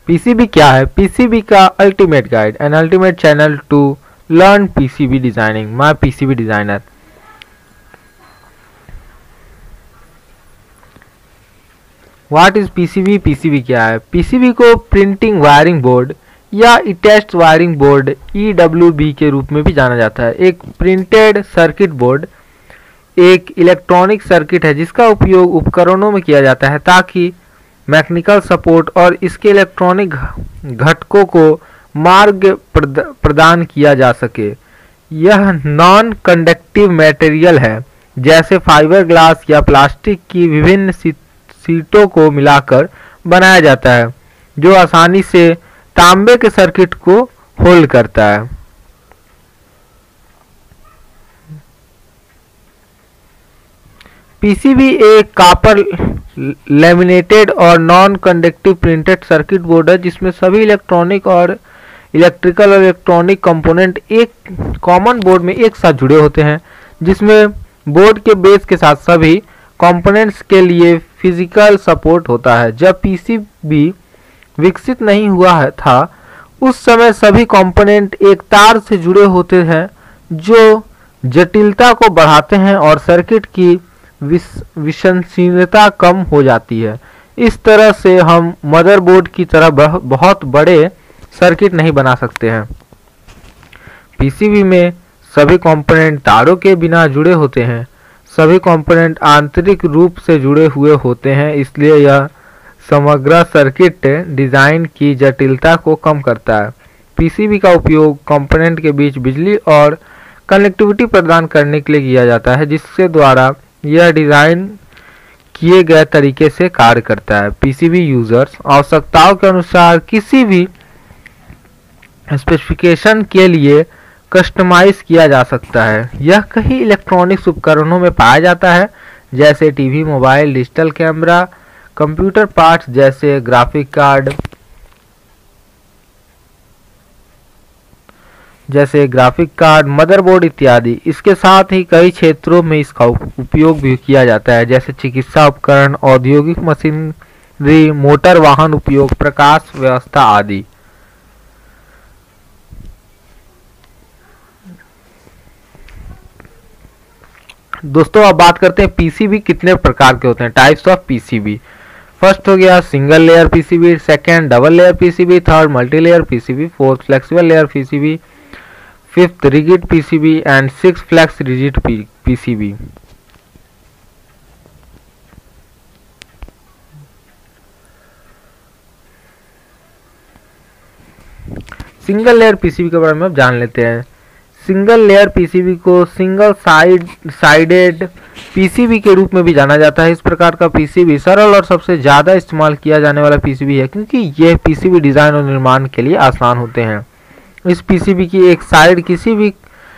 PCB क्या है? PCB का ultimate guide and ultimate channel to learn PCB designing, my PCB designer. What is PCB? PCB क्या है? PCB को printing wiring board या attached wiring board EWB के रूप में भी जाना जाता है। एक प्रिंटेड सर्किट बोर्ड एक इलेक्ट्रॉनिक सर्किट है जिसका उपयोग उपकरणों में किया जाता है ताकि मैकेनिकल सपोर्ट और इसके इलेक्ट्रॉनिक घटकों को मार्ग प्रदान किया जा सके। यह नॉन कंडक्टिव मटेरियल है, जैसे फाइबर ग्लास या प्लास्टिक की विभिन्न सीटों को मिलाकर बनाया जाता है, जो आसानी से तांबे के सर्किट को होल्ड करता है। पीसीबी एक कॉपर लैमिनेटेड और non conductive printed circuit board है जिसमें सभी इलेक्ट्रॉनिक और इलेक्ट्रिकल और इलेक्ट्रॉनिक कंपोनेंट एक कॉमन बोर्ड में एक साथ जुड़े होते हैं, जिसमें बोर्ड के बेस के साथ सभी कंपोनेंट्स के लिए फिजिकल सपोर्ट होता है। जब पीसीबी विकसित नहीं हुआ था उस समय सभी कंपोनेंट एक तार से जुड़े होते हैं जो जटिलता को बढ़ाते हैं और सर्किट की विश्वसनीयता कम हो जाती है। इस तरह से हम मदरबोर्ड की तरह बहुत बड़े सर्किट नहीं बना सकते हैं। पीसीबी में सभी कंपोनेंट तारों के बिना जुड़े होते हैं। सभी कंपोनेंट आंतरिक रूप से जुड़े हुए होते हैं, इसलिए यह समग्र सर्किट डिजाइन की जटिलता को कम करता है। पीसीबी का उपयोग कंपोनेंट के बीच बिजली और कनेक्टिविटी प्रदान करने के लिए किया जाता है, जिसके द्वारा यह डिजाइन किए गए तरीके से कार्य करता है। पीसीबी यूजर्स आवश्यकताओं के अनुसार किसी भी स्पेसिफिकेशन के लिए कस्टमाइज किया जा सकता है। यह कई इलेक्ट्रॉनिक्स उपकरणों में पाया जाता है, जैसे TV, mobile, digital camera, computer parts जैसे ग्राफिक कार्ड, मदरबोर्ड इत्यादि। इसके साथ ही कई क्षेत्रों में इसका उपयोग भी किया जाता है, जैसे चिकित्सा उपकरण, औद्योगिक मशीनरी, मोटर वाहन उपयोग, प्रकाश व्यवस्था आदि। दोस्तों अब बात करते हैं पीसीबी कितने प्रकार के होते हैं, टाइप्स ऑफ पीसीबी। फर्स्ट हो गया single layer PCB, second double layer PCB, third multi layer PCB, fourth flexible layer PCB, fifth rigid PCB and six flex rigid PCB. Single layer PCB के बारे में अब जान लेते हैं। सिंगल लेयर पीसीबी को सिंगल साइडेड पीसीबी के रूप में भी जाना जाता है। इस प्रकार का पीसीबी सरल और सबसे ज़्यादा इस्तेमाल किया जाने वाला पीसीबी है, क्योंकि यह पीसीबी डिज़ाइन और निर्माण के लिए आसान होते हैं। इस पीसीबी की एक साइड किसी भी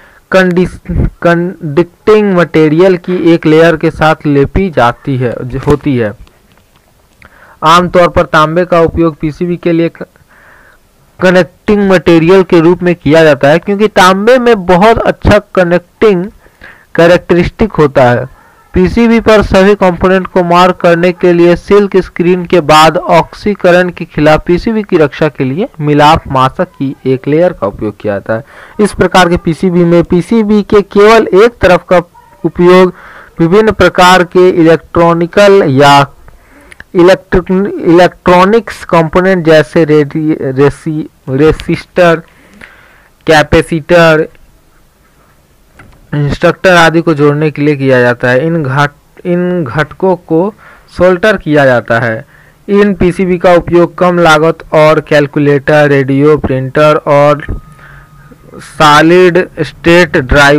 कंडक्टिंग मटेरियल की एक लेयर के साथ लेपी होती है। आमतौर पर तांबे का उपयोग पीसीबी के लिए कनेक्टिंग मटेरियल के रूप में किया जाता है, क्योंकि तांबे में बहुत अच्छा कनेक्टिंग कैरेक्टरिस्टिक होता है। पीसीबी पर सभी कंपोनेंट को मार्क करने के लिए सिल्क स्क्रीन के बाद ऑक्सीकरण के खिलाफ पीसीबी की रक्षा के लिए मिलाप मासक की एक लेयर का उपयोग किया जाता है। इस प्रकार के पीसीबी में पीसीबी के केवल एक तरफ का उपयोग विभिन्न प्रकार के इलेक्ट्रॉनिकल या इलेक्ट्रॉनिक्स कंपोनेंट जैसे रेसिस्टर, कैपेसिटर, इंस्ट्रक्टर आदि को जोड़ने के लिए किया जाता है। इन घटकों को सोल्डर किया जाता है। इन पीसीबी का उपयोग कम लागत और कैलकुलेटर, रेडियो, प्रिंटर और सॉलिड स्टेट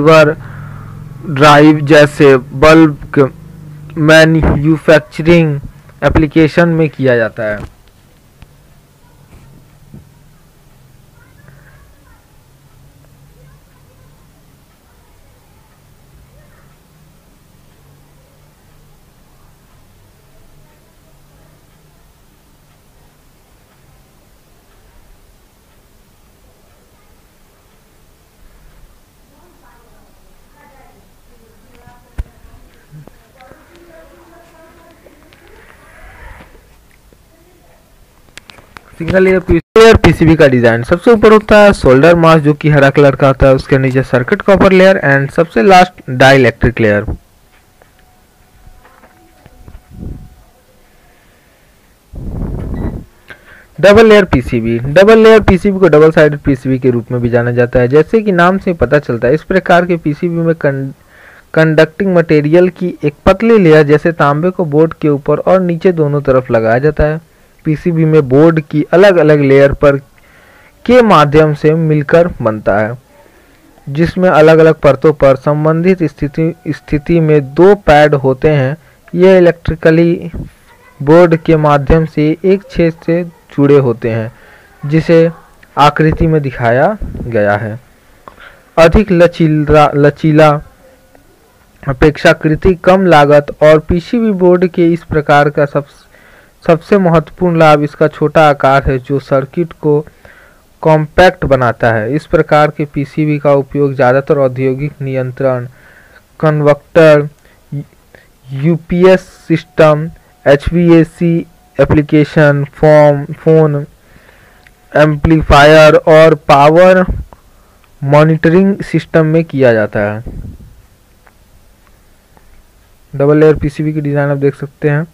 ड्राइव जैसे बल्ब मैन्युफैक्चरिंग एप्लीकेशन में किया जाता है। सिंगल लेयर पीसीबी का डिजाइन सबसे ऊपर होता है सोल्डर मास्क जो कि हरा कलर का होता है, उसके नीचे सर्किट कॉपर लेयर एंड सबसे last dielectric layer. Double layer PCB को डबल साइडेड पीसीबी के रूप में भी जाना जाता है। जैसे कि नाम से पता चलता है, इस प्रकार के पीसीबी में कंडक्टिंग मटेरियल की एक पतली लेयर जैसे तांबे को बोर्ड के ऊपर और नीचे दोनों तरफ लगाया जाता है। पीसीबी में बोर्ड की अलग अलग लेयर पर के माध्यम से मिलकर बनता है, जिसमें अलग अलग परतों पर संबंधित स्थिति में दो पैड होते हैं। ये इलेक्ट्रिकली बोर्ड के माध्यम से एक छेद से जुड़े होते हैं, जिसे आकृति में दिखाया गया है। अधिक लचीला अपेक्षाकृत कम लागत और पीसीबी बोर्ड के इस प्रकार का सबसे महत्वपूर्ण लाभ इसका छोटा आकार है, जो सर्किट को कॉम्पैक्ट बनाता है। इस प्रकार के पीसीबी का उपयोग ज़्यादातर औद्योगिक नियंत्रण, converter, UPS system, HVAC application, phone amplifier और पावर मॉनिटरिंग सिस्टम में किया जाता है। डबल लेयर पीसीबी की डिज़ाइन आप देख सकते हैं।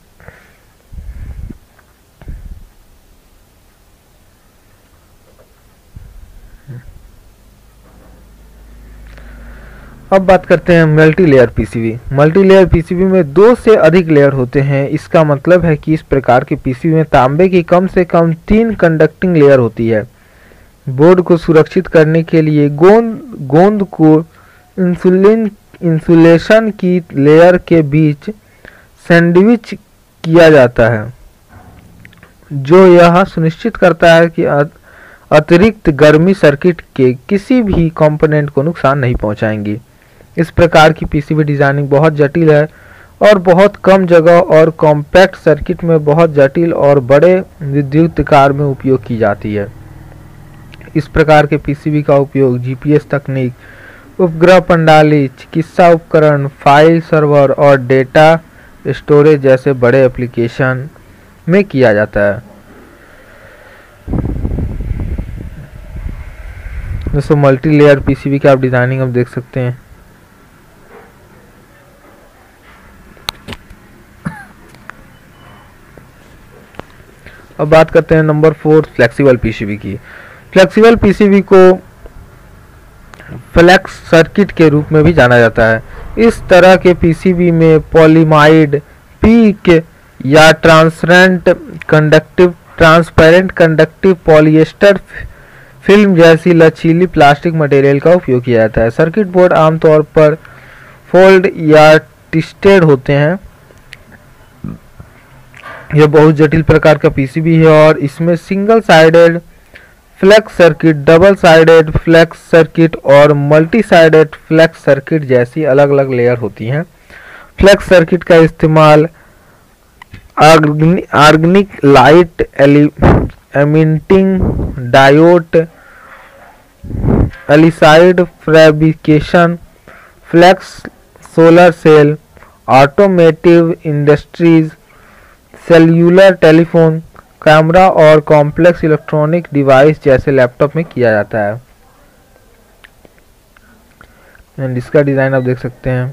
अब बात करते हैं मल्टी लेयर पीसीबी में दो से अधिक लेयर होते हैं। इसका मतलब है कि इस प्रकार के पीसीबी में तांबे की कम से कम 3 कंडक्टिंग लेयर होती है। बोर्ड को सुरक्षित करने के लिए गोंद को इंसुलेशन की लेयर के बीच सैंडविच किया जाता है, जो यह सुनिश्चित करता है कि अतिरिक्त गर्मी सर्किट के किसी भी कंपोनेंट को नुकसान नहीं पहुंचाएंगी। इस प्रकार की पीसीबी डिजाइनिंग बहुत जटिल है और बहुत कम जगह और कॉम्पैक्ट सर्किट में बहुत जटिल और बड़े विद्युत तार में उपयोग की जाती है। इस प्रकार के पीसीबी का उपयोग जीपीएस तकनीक, उपग्रह प्रणाली, चिकित्सा उपकरण, फाइल सर्वर और डेटा स्टोरेज जैसे बड़े एप्लीकेशन में किया जाता है। दोस्तों मल्टी लेयर पीसीबी का आप डिजाइनिंग अब देख सकते हैं। अब बात करते हैं नंबर 4 फ्लेक्सिबल पीसीबी की। फ्लेक्सिबल पीसीबी को फ्लेक्स सर्किट के रूप में भी जाना जाता है। इस तरह के पीसीबी में पॉलीमाइड, पीक या ट्रांसपेरेंट कंडक्टिव पॉलिएस्टर फिल्म जैसी लचीली प्लास्टिक मटेरियल का उपयोग किया जाता है। सर्किट बोर्ड आमतौर पर फोल्ड या ट्विस्टेड होते हैं। यह बहुत जटिल प्रकार का पीसीबी है और इसमें single sided flex circuit, double sided flex circuit और मल्टी साइडेड फ्लेक्स सर्किट जैसी अलग अलग लेयर होती हैं। फ्लेक्स सर्किट का इस्तेमाल ऑर्गेनिक लाइट एमिटिंग डायोड, एलिसाइड fabrication, flex solar cell, automotive industries, cellular telephone, camera और कॉम्प्लेक्स इलेक्ट्रॉनिक डिवाइस जैसे लैपटॉप में किया जाता है। एंड इसका डिजाइन आप देख सकते हैं।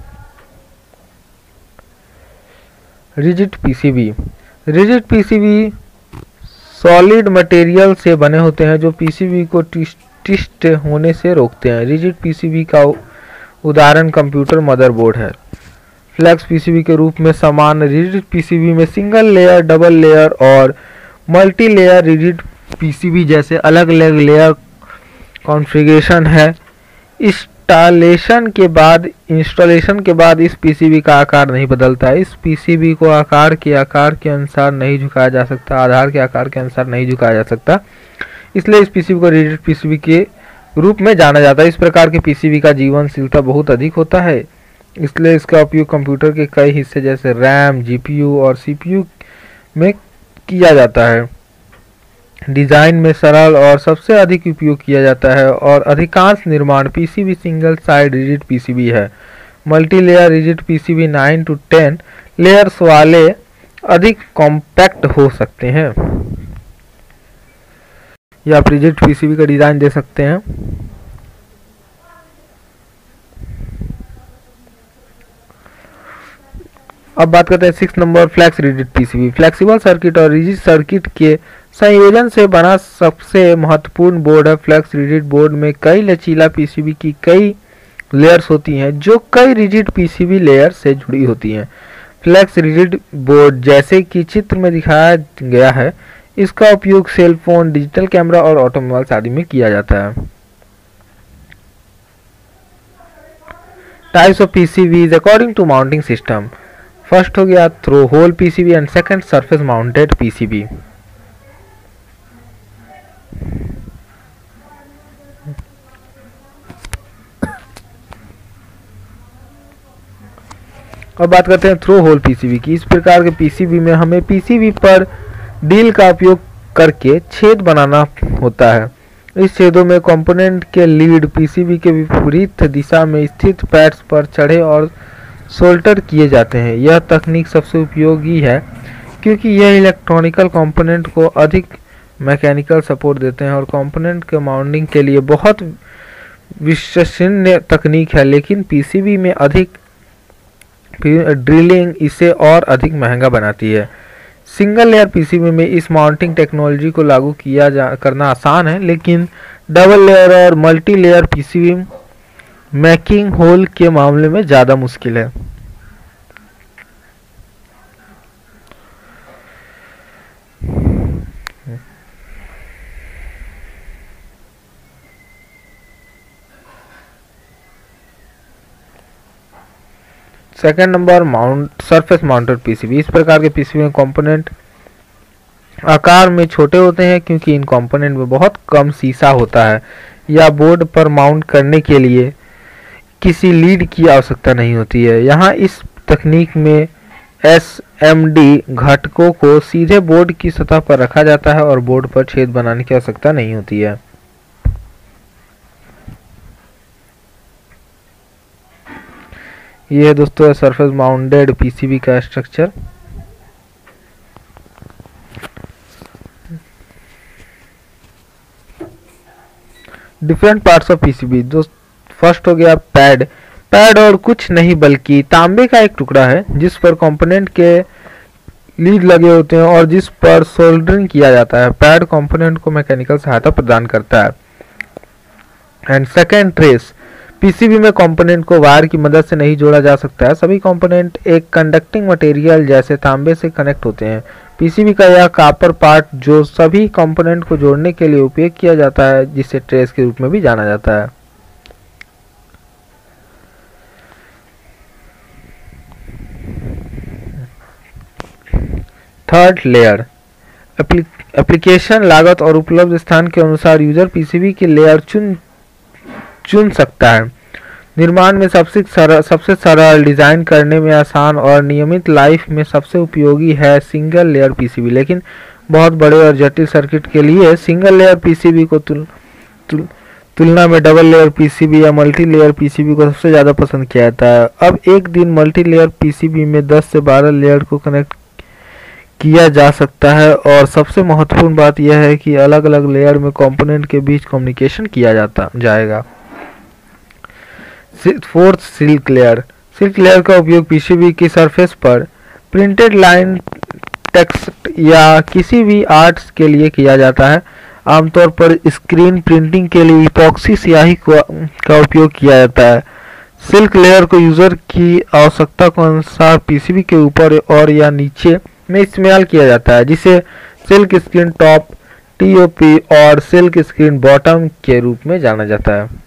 रिजिड पीसीबी सॉलिड मटेरियल से बने होते हैं जो पीसीबी को ट्विस्ट होने से रोकते हैं। रिजिड पीसीबी का उदाहरण कंप्यूटर मदरबोर्ड है। फ्लेक्स पीसीबी के रूप में समान रिजिड पीसीबी में सिंगल लेयर, डबल लेयर और मल्टी लेयर रिजिड पीसीबी जैसे अलग अलग लेयर कॉन्फ़िगरेशन है। इंस्टॉलेशन के बाद इस पीसीबी का आकार नहीं बदलता। इस पीसीबी को आकार के अनुसार नहीं झुकाया जा सकता, आधार के आकार के अनुसार नहीं झुकाया जा सकता, इसलिए इस पीसीबी को रिजिड पीसीबी के रूप में जाना जाता है। इस प्रकार के पीसीबी का जीवनशीलता बहुत अधिक होता है, इसलिए इसका उपयोग कंप्यूटर के कई हिस्से जैसे रैम, जीपीयू और सीपीयू में किया जाता है। डिजाइन में सरल और सबसे अधिक उपयोग किया जाता है और अधिकांश निर्माण PCB single side rigid PCB है। Multi layer rigid PCB 9 to 10 layers वाले अधिक कॉम्पैक्ट हो सकते हैं। या आप रिजिड पीसीबी का डिज़ाइन दे सकते हैं। अब बात करते हैं 6 नंबर flex rigid PCB. Flexible circuit और रिजिड सर्किट के संयोजन से बना सबसे महत्वपूर्ण बोर्ड है फ्लेक्स रिजिड बोर्ड। में कई लचीला पीसीबी की कई लेयर्स होती हैं जो कई रिजिड पीसीबी लेयर से जुड़ी होती हैं। फ्लेक्स रिजिड बोर्ड जैसे कि चित्र में दिखाया गया है, इसका उपयोग सेल फोन, डिजिटल कैमरा और ऑटोमोबाइल्स आदि में किया जाता है। Types of PCBs according to mounting system. First हो गया through hole PCB and second surface mounted PCB. अब बात करते हैं थ्रो होल पीसीबी की। इस प्रकार के पीसीबी में हमें पीसीबी पर ड्रिल का उपयोग करके छेद बनाना होता है। इस छेदों में कंपोनेंट के लीड पीसीबी के विपरीत दिशा में स्थित पैड्स पर चढ़े और सोल्डर किए जाते हैं। यह तकनीक सबसे उपयोगी है क्योंकि यह इलेक्ट्रॉनिकल कंपोनेंट को अधिक मैकेनिकल सपोर्ट देते हैं और कंपोनेंट के माउंटिंग के लिए बहुत विश्वसनीय तकनीक है, लेकिन पीसीबी में अधिक ड्रिलिंग इसे और अधिक महंगा बनाती है। सिंगल लेयर पीसीबी में इस माउंटिंग टेक्नोलॉजी को लागू करना आसान है, लेकिन डबल लेयर और multi layer PCB making hole के मामले में ज़्यादा मुश्किल है। Second number surface mounted PCB. इस प्रकार के पीसीबी में कंपोनेंट आकार में छोटे होते हैं क्योंकि इन कंपोनेंट में बहुत कम शीशा होता है या बोर्ड पर माउंट करने के लिए किसी लीड की आवश्यकता नहीं होती है। यहाँ इस तकनीक में एसएमडी घटकों को सीधे बोर्ड की सतह पर रखा जाता है और बोर्ड पर छेद बनाने की आवश्यकता नहीं होती है। ये है दोस्तों सरफेस माउंटेड पीसीबी का structure. Different parts of PCB. First हो गया पैड। पैड और कुछ नहीं बल्कि तांबे का एक टुकड़ा है जिस पर कंपोनेंट के लीड लगे होते हैं और जिस पर सोल्डरिंग किया जाता है। पैड कंपोनेंट को मैकेनिकल सहायता प्रदान करता है। And second trace. पीसीबी में कंपोनेंट को वायर की मदद से नहीं जोड़ा जा सकता है। सभी कंपोनेंट एक कंडक्टिंग मटेरियल जैसे तांबे से कनेक्ट होते हैं। पीसीबी का यह कॉपर पार्ट जो सभी कंपोनेंट को जोड़ने के लिए उपयोग किया जाता है, जिसे ट्रेस के रूप में भी जाना जाता है। Third layer. एप्लीकेशन, लागत और उपलब्ध स्थान के अनुसार यूजर पीसीबी की लेयर चुन सकता है। निर्माण में सबसे सरल, डिजाइन करने में आसान और नियमित लाइफ में सबसे उपयोगी है सिंगल लेयर पीसीबी, लेकिन बहुत बड़े और जटिल सर्किट के लिए सिंगल लेयर पीसीबी को तुलना में डबल लेयर पीसीबी या मल्टी लेयर पीसीबी को सबसे ज़्यादा पसंद किया जाता है। अब एक दिन मल्टी लेयर पीसीबी में 10 से 12 लेयर को कनेक्ट किया जा सकता है और सबसे महत्वपूर्ण बात यह है कि अलग अलग लेयर में कंपोनेंट के बीच कम्युनिकेशन किया जाएगा। Fourth, silk layer. Silk layer का उपयोग पीसीबी की सरफेस पर प्रिंटेड लाइन, टेक्स्ट या किसी भी आर्ट्स के लिए किया जाता है। आमतौर पर स्क्रीन प्रिंटिंग के लिए इपॉक्सी स्याही का उपयोग किया जाता है। सिल्क लेयर को यूजर की आवश्यकता के अनुसार पीसीबी के ऊपर और या नीचे में इस्तेमाल किया जाता है, जिसे सिल्क स्क्रीन टॉप, टीओपी और सिल्क स्क्रीन बॉटम के रूप में जाना जाता है।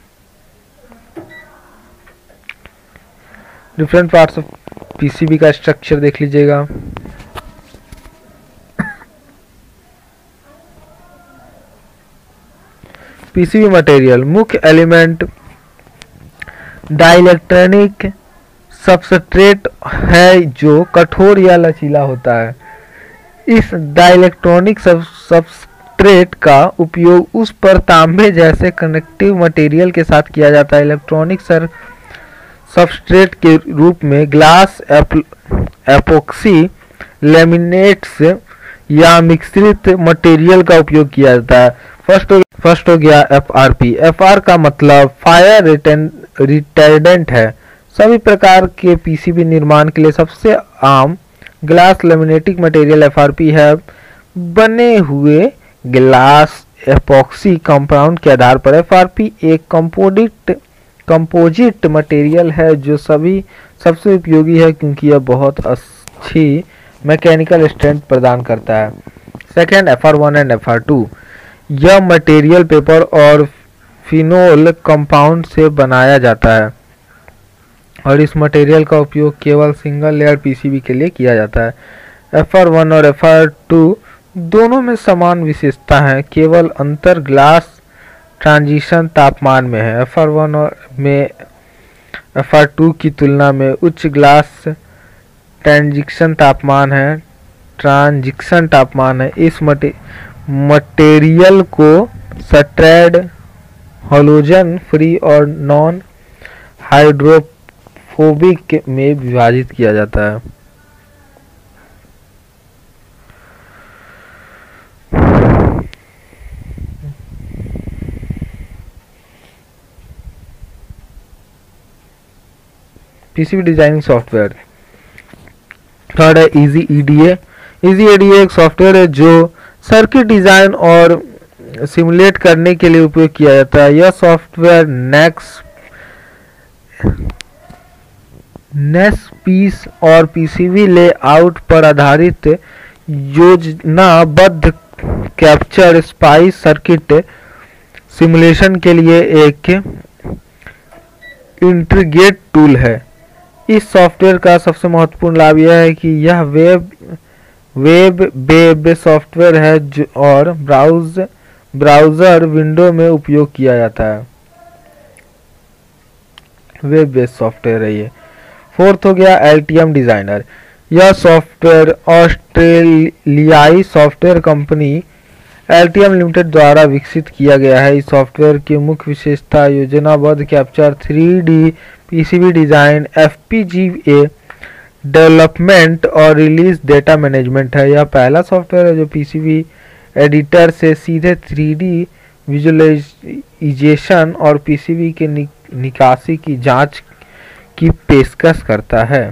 डिफरेंट पार्ट्स ऑफ पीसीबी का स्ट्रक्चर देख लीजिएगा। PCB material. मुख्य एलिमेंट डाइलेक्ट्रॉनिक सबस्ट्रेट है जो कठोर या लचीला होता है। इस डाइलेक्ट्रॉनिक सबस्ट्रेट का उपयोग उस पर तांबे जैसे कनेक्टिव मटेरियल के साथ किया जाता है। इलेक्ट्रॉनिक सबस्ट्रेट के रूप में ग्लास, एपोक्सी, लेमिनेट्स या मिश्रित मटेरियल का उपयोग किया जाता है। फर्स्ट हो गया FRP। FR का मतलब फायर रिटार्डेंट है। सभी प्रकार के पीसीबी निर्माण के लिए सबसे आम ग्लास लेमिनेटिंग मटेरियल FRP है। बने हुए ग्लास एपॉक्सी कंपाउंड के आधार पर FRP एक कंपोजिट मटेरियल है जो सबसे उपयोगी है क्योंकि यह बहुत अच्छी मैकेनिकल स्ट्रेंथ प्रदान करता है। Second, FR1 and FR2। यह मटेरियल पेपर और फिनोल कंपाउंड से बनाया जाता है और इस मटेरियल का उपयोग केवल सिंगल लेयर पीसीबी के लिए किया जाता है। FR1 और FR2 दोनों में समान विशेषता है, केवल अंतर ग्लास ट्रांजिशन तापमान में है। FR1 में FR2 की तुलना में उच्च ग्लास ट्रांजिशन तापमान है। इस मटेरियल को स्ट्रैंड हैलोजन फ्री और नॉन हाइड्रोफोबिक में विभाजित किया जाता है। PCB designing software. थर्ड है इजी EDA। इजी EDA एक सॉफ्टवेयर है जो सर्किट डिजाइन और सिमुलेट करने के लिए उपयोग किया जाता है। यह सॉफ्टवेयर नेक्स्ट पीस और पीसीबी लेआउट पर आधारित योजनाबद्ध कैप्चर स्पाइस सर्किट सिमुलेशन के लिए एक इंटीग्रेटेड टूल है। इस सॉफ्टवेयर का सबसे महत्वपूर्ण लाभ यह है कि यह वेब सॉफ्टवेयर है और ब्राउज़र विंडो में उपयोग किया जाता है। वेब बेस्ड सॉफ्टवेयर है ये। फोर्थ हो गया LTM डिजाइनर। यह सॉफ्टवेयर ऑस्ट्रेलियाई सॉफ्टवेयर कंपनी LTM लिमिटेड द्वारा विकसित किया गया है। इस सॉफ्टवेयर की मुख्य विशेषता योजनाबद्ध capture, 3D PCB design, FPGA development और रिलीज डेटा मैनेजमेंट है। यह पहला सॉफ्टवेयर है जो पीसीबी एडिटर से सीधे 3D विजुअलाइजेशन और पीसीबी के निकासी की जांच की पेशकश करता है।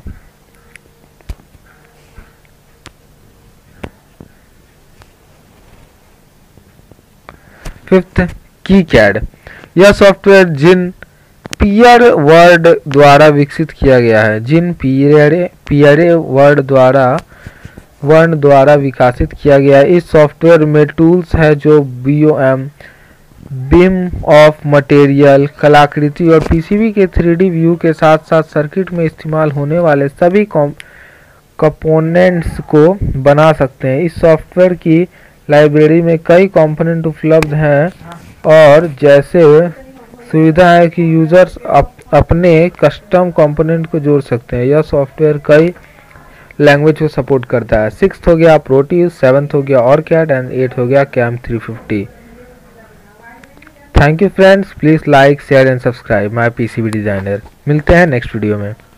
Fifth, KiCad। यह सॉफ्टवेयर जिन पियर वर्ड द्वारा विकसित किया गया है। पियरे वर्ड द्वारा विकसित किया गया है। इस सॉफ्टवेयर में टूल्स है जो बीम ऑफ मटेरियल, कलाकृति और पीसीबी के 3D व्यू के साथ साथ सर्किट में इस्तेमाल होने वाले सभी कंपोनेंट्स को बना सकते हैं। इस सॉफ्टवेयर की लाइब्रेरी में कई कंपोनेंट उपलब्ध हैं और जैसे सुविधा है कि यूजर्स अपने कस्टम कंपोनेंट को जोड़ सकते हैं। यह सॉफ्टवेयर कई लैंग्वेज को सपोर्ट करता है। 6th हो गया प्रोटीज, 7th हो गया ऑरकैड एंड 8th हो गया CAM 350। Thank you friends, please like share and subscribe my PCB designer. मिलते हैं नेक्स्ट वीडियो में।